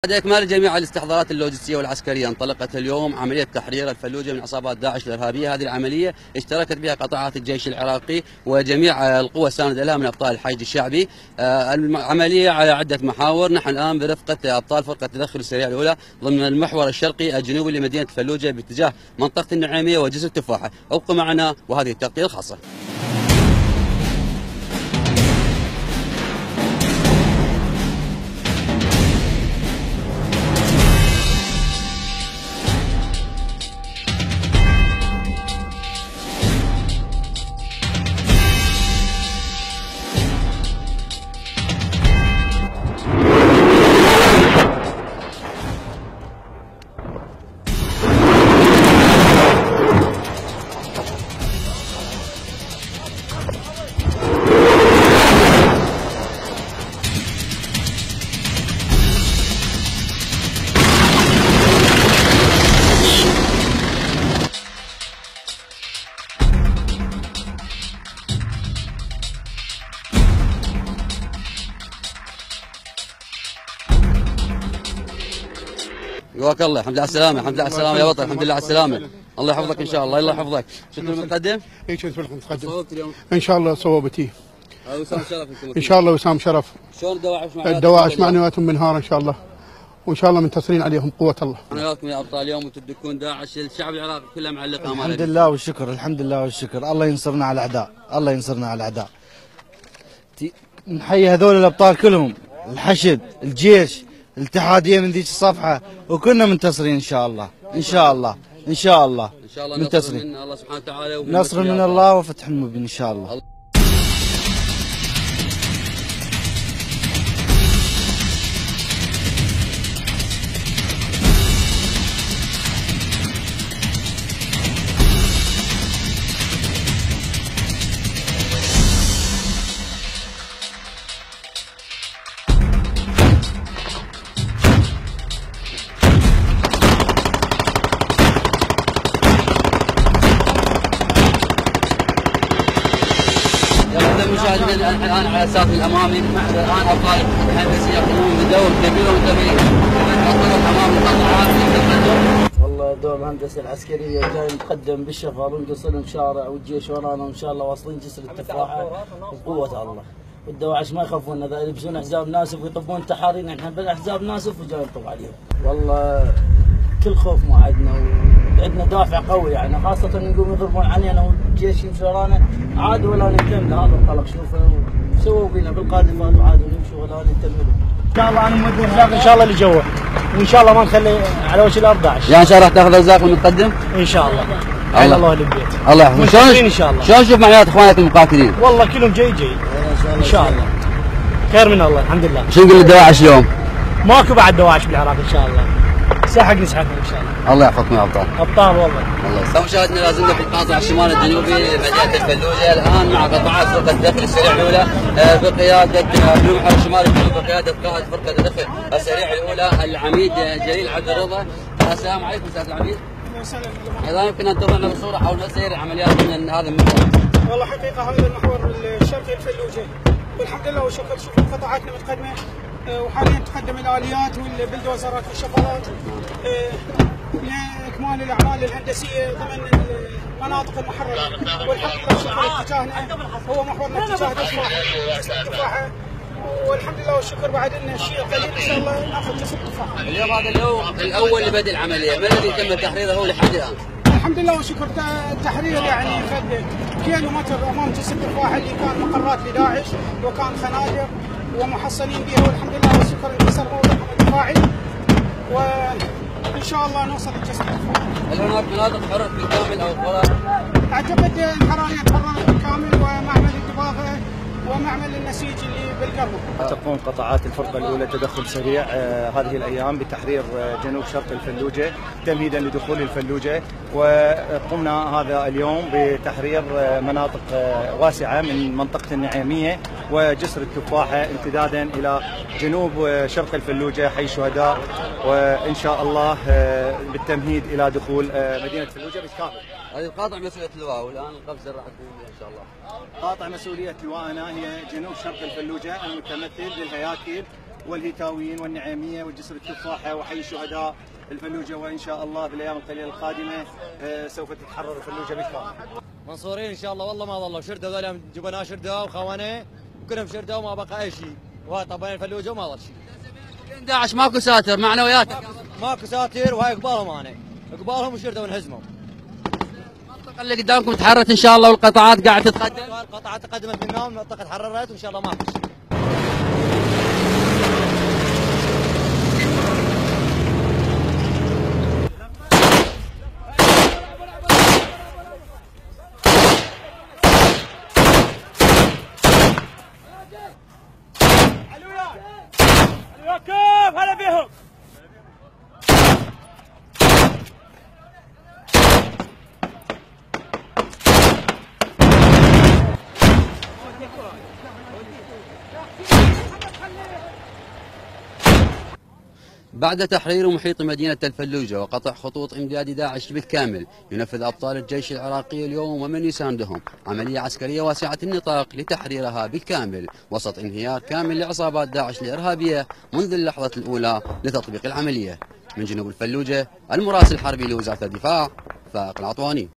بعد إكمال جميع الاستحضارات اللوجستية والعسكرية انطلقت اليوم عملية تحرير الفلوجة من عصابات داعش الإرهابية. هذه العملية اشتركت بها قطاعات الجيش العراقي وجميع القوى الساندة لها من أبطال الحشد الشعبي. العملية على عدة محاور. نحن الآن برفقة أبطال فرقة التدخل السريع الأولى ضمن المحور الشرقي الجنوبي لمدينة الفلوجة باتجاه منطقة النعيمية وجسر التفاحة. ابقوا معنا وهذه التغطية الخاصة. قواك الله. الحمد لله على السلامة. الحمد لله على السلامة يا بطل. الحمد لله على السلامة. الله يحفظك ان شاء الله. الله يحفظك. شفت المقدم؟ اي شفت المقدم. صوبت اليوم؟ ان شاء الله صوبتي. وسام شرف ان شاء الله وسام شرف. شلون الدواعش الدواعش معنوياتهم منهار ان شاء الله. وان شاء الله منتصرين عليهم قوة الله. معنوياتكم يا ابطال اليوم وتدكون داعش. الشعب العراقي كله معلق امال. الحمد لله والشكر. الحمد لله والشكر. الله ينصرنا على الاعداء. الله ينصرنا على الاعداء. نحيي هذول الابطال كلهم، الحشد، الجيش، الاتحاديه من ذيك الصفحه، وكنا منتصرين ان شاء الله. ان شاء الله. ان شاء الله. ان شاء الله منتصرين. نصر من الله سبحانه وتعالى. نصر من الله وفتح مبين ان شاء الله. مشاهدينا الان على الساحه الامامي الان ابطال الهندسيه يقومون بدور كبير وكبير امام القطاعات للتقدم. والله دور الهندسه العسكريه جاي نتقدم بالشغل ونقصلهم شارع والجيش ورانا وان شاء الله واصلين جسر التفاحه بقوه الله. والدواعش ما يخافون اذا يلبسون احزاب ناسف ويطبون تحارير. نحن بالاحزاب ناسف وجاي نطب عليهم. والله كل خوف ما عندنا وعندنا دافع قوي يعني، خاصة نقوم يضربون علينا والجيش يمشي ورانا عاد ولا نهتم لهذا القلق. شوفوا سووا بينا بالقاذفات وعادوا نمشي ولا نهتم لهم. ان شاء الله انا مودي رزاق ان شاء الله لجوا، وان شاء الله ما نخلي على وجه الارض داعش. يعني ان شاء الله راح تاخذ رزاق ونتقدم؟ ان شاء الله. على الله للبيت. الله يحفظك. شلون ان شاء الله. شلون نشوف معنويات اخوانك المقاتلين؟ والله كلهم جاي ان شاء الله. خير من الله الحمد لله. شو نقول للدواعش اليوم؟ ماكو بعد دواعش بالعراق ان شاء الله. ساحق نسحقهم ان شاء الله. الله يحفظكم يا ابطال. ابطال والله. الله يسلمك. مشاهدينا لازلنا في القاطع الشمال الجنوبي لمدينه الفلوجه الان مع قطاعات فرقه الدخل السريع الاولى بقياده المحور الشمالي بقياده قائد فرقه الدخل السريع الاولى العميد جليل عبد الرضا. السلام عليكم استاذ العميد. ايضا يمكن ان تضعنا بصوره حول سير عمليات من هذا المحور. والله حقيقة هذا المحور الشرقي الفلوجة والحمد لله والشكر. شوفوا قطاعاتنا متقدمة وحاليا تقدم الاليات والبلدوزرات والشفرات لاكمال الاعمال الهندسيه ضمن المناطق المحرره. والحمد لله والشكر اتجاهنا هو محورنا اتجاه التفاحه والحمد لله والشكر. بعد ان الشيء قليل ان شاء الله ناخذ جسر التفاحه. اليوم هذا اليوم الاول لبدء العمليه، ما الذي تم تحريره لحد الان؟ الحمد لله والشكر التحرير يعني خد كيلومتر امام جسر التفاحه اللي كان مقرات لداعش وكان خنادق ومحصنين بها، والحمد لله والشكر انكسر موضعهم الدفاعي وان شاء الله نوصل لجسر التفاحه. هل هناك مناطق حررت بالكامل او قرى؟ اعتقد الحراريه تحررت بالكامل ومعمل الدباغه ومعمل النسيج اللي بالقرب. تقوم قطاعات الفرقة الأولى تدخل سريع هذه الأيام بتحرير جنوب شرق الفلوجة تمهيدا لدخول الفلوجة، وقمنا هذا اليوم بتحرير مناطق واسعة من منطقة النعيمية وجسر التفاحة امتدادا إلى جنوب شرق الفلوجة حي الشهداء، وإن شاء الله بالتمهيد إلى دخول مدينة الفلوجة بالكامل. هذه القاطع مسؤولية اللواء والآن القفزة راح تكون إن شاء الله. قاطع مسؤولية لواءنا هي جنوب شرق الفلوجة المتمثل بالهياكل والهيتاويين والنعيميه والجسر التفاحه وحي الشهداء الفلوجه، وان شاء الله بالايام القليله القادمه سوف تتحرر الفلوجه بالكامل. منصورين ان شاء الله، والله ما ظلوا شردوا ذولا جبناء شردوا وخونه كلهم شردوا وما بقى اي شيء، وطبعا الفلوجه وما ظل شيء. داعش ماكو ساتر معنوياتك؟ ماكو ساتر، وهاي قبالهم انا قبالهم وشردوا وانهزموا. المنطقه اللي قدامكم تحررت ان شاء الله والقطاعات قاعده تتقدم؟ القطاعات تقدمت من اليوم، المنطقه تحررت وان شاء الله ما في شيء. كيف هلا بيهم. بعد تحرير محيط مدينة الفلوجة وقطع خطوط إمداد داعش بالكامل، ينفذ أبطال الجيش العراقي اليوم ومن يساندهم عملية عسكرية واسعة النطاق لتحريرها بالكامل وسط انهيار كامل لعصابات داعش الإرهابية منذ اللحظة الأولى لتطبيق العملية. من جنوب الفلوجة، المراسل الحربي لوزارة الدفاع فائق العطواني.